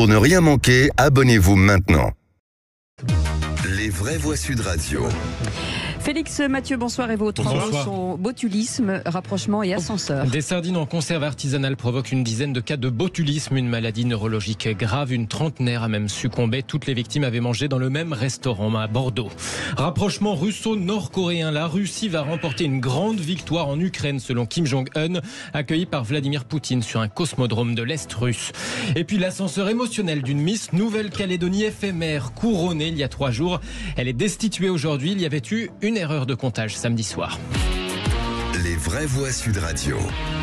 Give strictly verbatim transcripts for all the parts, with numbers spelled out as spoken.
Pour ne rien manquer, abonnez-vous maintenant. Les vraies voix Sud Radio. Félix, Mathieu, bonsoir. Et vos travaux sont botulisme, rapprochement et ascenseur. Des sardines en conserve artisanale provoquent une dizaine de cas de botulisme, une maladie neurologique grave. Une trentenaire a même succombé. Toutes les victimes avaient mangé dans le même restaurant à Bordeaux. Rapprochement russo-nord-coréen. La Russie va remporter une grande victoire en Ukraine, selon Kim Jong-un, accueilli par Vladimir Poutine sur un cosmodrome de l'Est russe. Et puis l'ascenseur émotionnel d'une Miss Nouvelle-Calédonie éphémère, couronnée il y a trois jours. Elle est destituée aujourd'hui. Il y avait eu une Une erreur de comptage samedi soir. Les vraies voix Sud Radio.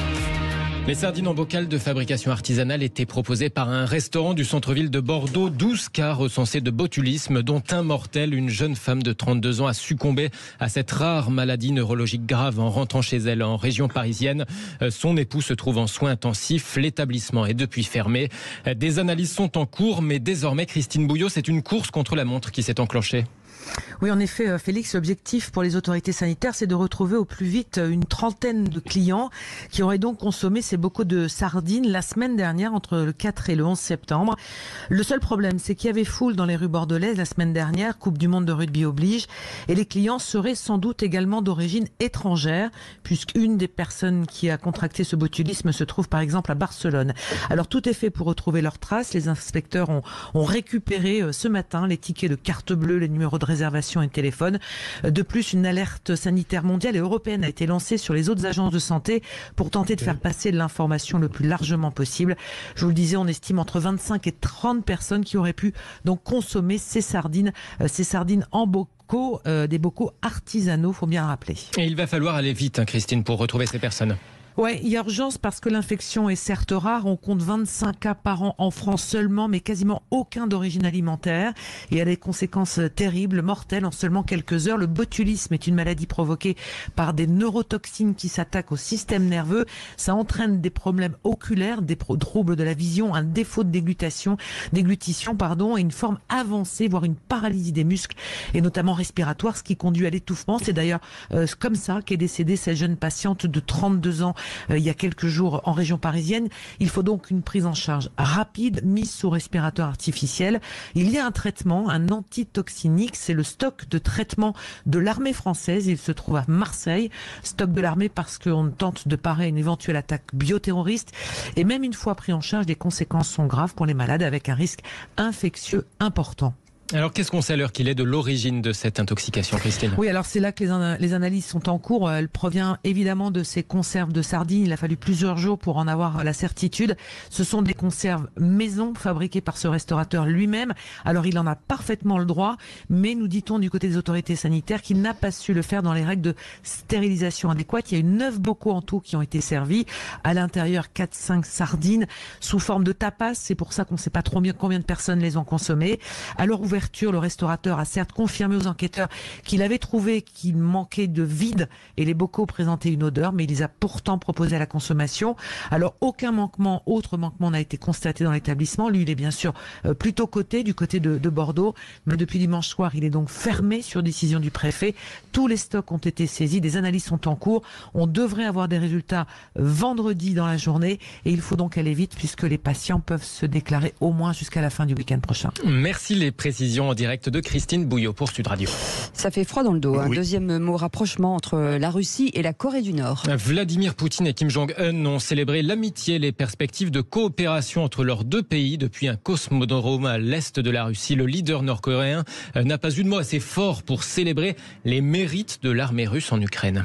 Les sardines en bocal de fabrication artisanale étaient proposées par un restaurant du centre-ville de Bordeaux. douze cas recensés de botulisme, dont un mortel. Une jeune femme de trente-deux ans a succombé à cette rare maladie neurologique grave en rentrant chez elle en région parisienne. Son époux se trouve en soins intensifs. L'établissement est depuis fermé. Des analyses sont en cours, mais désormais, Christine Bouillot, c'est une course contre la montre qui s'est enclenchée. Oui, en effet, Félix, l'objectif pour les autorités sanitaires, c'est de retrouver au plus vite une trentaine de clients qui auraient donc consommé ces bocaux de sardines la semaine dernière, entre le quatre et le onze septembre. Le seul problème, c'est qu'il y avait foule dans les rues bordelaises la semaine dernière, Coupe du Monde de rugby oblige, et les clients seraient sans doute également d'origine étrangère, puisqu'une des personnes qui a contracté ce botulisme se trouve par exemple à Barcelone. Alors tout est fait pour retrouver leurs traces. Les inspecteurs ont, ont récupéré ce matin les tickets de carte bleue, les numéros de réservation et téléphone. De plus, une alerte sanitaire mondiale et européenne a été lancée sur les autres agences de santé pour tenter de faire passer de l'information le plus largement possible. Je vous le disais, on estime entre vingt-cinq et trente personnes qui auraient pu donc consommer ces sardines, euh, ces sardines en bocaux, euh, des bocaux artisanaux, faut bien le rappeler. Et il va falloir aller vite, hein, Christine, pour retrouver ces personnes. Ouais, il y a urgence parce que l'infection est certes rare. On compte vingt-cinq cas par an en France seulement, mais quasiment aucun d'origine alimentaire. Et elle a des conséquences terribles, mortelles en seulement quelques heures. Le botulisme est une maladie provoquée par des neurotoxines qui s'attaquent au système nerveux. Ça entraîne des problèmes oculaires, des troubles de la vision, un défaut de déglutation, déglutition, pardon, et une forme avancée, voire une paralysie des muscles, et notamment respiratoire, ce qui conduit à l'étouffement. C'est d'ailleurs euh, comme ça qu'est décédée cette jeune patiente de trente-deux ans Euh, il y a quelques jours en région parisienne. Il faut donc une prise en charge rapide, mise sous respirateur artificiel. Il y a un traitement, un antitoxinique, c'est le stock de traitement de l'armée française. Il se trouve à Marseille, stock de l'armée parce qu'on tente de parer à une éventuelle attaque bioterroriste. Et même une fois pris en charge, les conséquences sont graves pour les malades avec un risque infectieux important. Alors, qu'est-ce qu'on sait à l'heure qu'il est de l'origine de cette intoxication, Christine ? Oui, alors c'est là que les, an- les analyses sont en cours. Elle provient évidemment de ces conserves de sardines. Il a fallu plusieurs jours pour en avoir la certitude. Ce sont des conserves maison fabriquées par ce restaurateur lui-même. Alors, il en a parfaitement le droit, mais nous dit-on du côté des autorités sanitaires qu'il n'a pas su le faire dans les règles de stérilisation adéquates. Il y a eu neuf bocaux en tout qui ont été servis. À l'intérieur, quatre cinq sardines sous forme de tapas. C'est pour ça qu'on ne sait pas trop bien combien de personnes les ont consommées. À leur ouverture, le restaurateur a certes confirmé aux enquêteurs qu'il avait trouvé qu'il manquait de vide et les bocaux présentaient une odeur, mais il les a pourtant proposés à la consommation. Alors aucun manquement, autre manquement n'a été constaté dans l'établissement. Lui, il est bien sûr euh, plutôt coté, du côté de, de Bordeaux, mais depuis dimanche soir, il est donc fermé sur décision du préfet. Tous les stocks ont été saisis, des analyses sont en cours. On devrait avoir des résultats vendredi dans la journée et il faut donc aller vite puisque les patients peuvent se déclarer au moins jusqu'à la fin du week-end prochain. Merci, les précisions en direct de Christine Bouillot pour Sud Radio. Ça fait froid dans le dos. Un oui. Deuxième mot, rapprochement entre la Russie et la Corée du Nord. Vladimir Poutine et Kim Jong-un ont célébré l'amitié, les perspectives de coopération entre leurs deux pays depuis un cosmodrome à l'est de la Russie. Le leader nord-coréen n'a pas eu de mot assez fort pour célébrer les mérites de l'armée russe en Ukraine.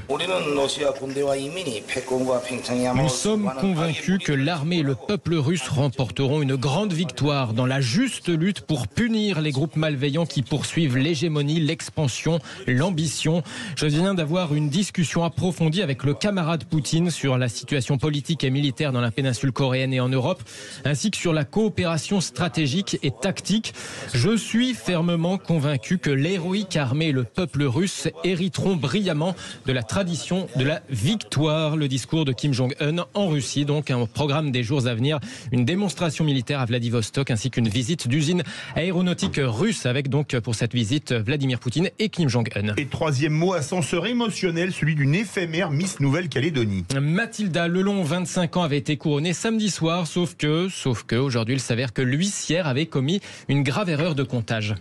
Nous sommes convaincus que l'armée et le peuple russe remporteront une grande victoire dans la juste lutte pour punir les groupes malveillants qui poursuivent l'hégémonie, l'expansion, l'ambition. Je viens d'avoir une discussion approfondie avec le camarade Poutine sur la situation politique et militaire dans la péninsule coréenne et en Europe, ainsi que sur la coopération stratégique et tactique. Je suis fermement convaincu que l'héroïque armée et le peuple russe hériteront brillamment de la tradition de la victoire. Le discours de Kim Jong-un en Russie, donc un programme des jours à venir, une démonstration militaire à Vladivostok ainsi qu'une visite d'usine aéronautique russe russe, avec donc pour cette visite Vladimir Poutine et Kim Jong-un. Et troisième mot, ascenseur émotionnel, celui d'une éphémère Miss Nouvelle-Calédonie. Mathilda Lelon, vingt-cinq ans, avait été couronnée samedi soir, sauf que, sauf que, aujourd'hui, il s'avère que l'huissière avait commis une grave erreur de comptage.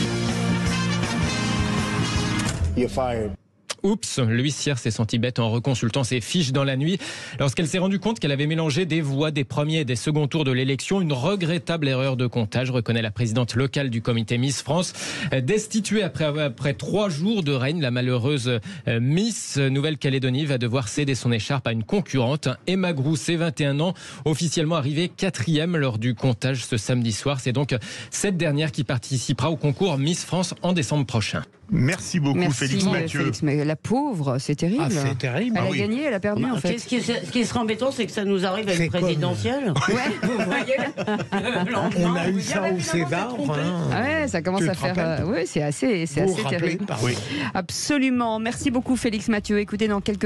You're fired. Oups, l'huissière s'est sentie bête en reconsultant ses fiches dans la nuit lorsqu'elle s'est rendue compte qu'elle avait mélangé des voix des premiers et des seconds tours de l'élection. Une regrettable erreur de comptage, reconnaît la présidente locale du comité Miss France. Destituée après, après trois jours de règne, la malheureuse Miss Nouvelle-Calédonie va devoir céder son écharpe à une concurrente. Emma Grousset, vingt et un ans, officiellement arrivée quatrième lors du comptage ce samedi soir. C'est donc cette dernière qui participera au concours Miss France en décembre prochain. Merci beaucoup, Merci, Félix Mathieu. Félix, mais la pauvre, c'est terrible. Ah, c'est terrible. Elle Ah a oui. gagné, elle a perdu en fait. Ce qui, ce qui serait embêtant, c'est que ça nous arrive à C'est une comme- présidentielle. Ouais, vous voyez là. On a eu ça au César. Hein. Ah ouais, ça commence Tu à te faire. rappelles euh, oui, c'est assez, c'est Vous vous assez rappelez terrible. Pardon. Oui. Absolument. Merci beaucoup, Félix Mathieu. Écoutez, dans quelques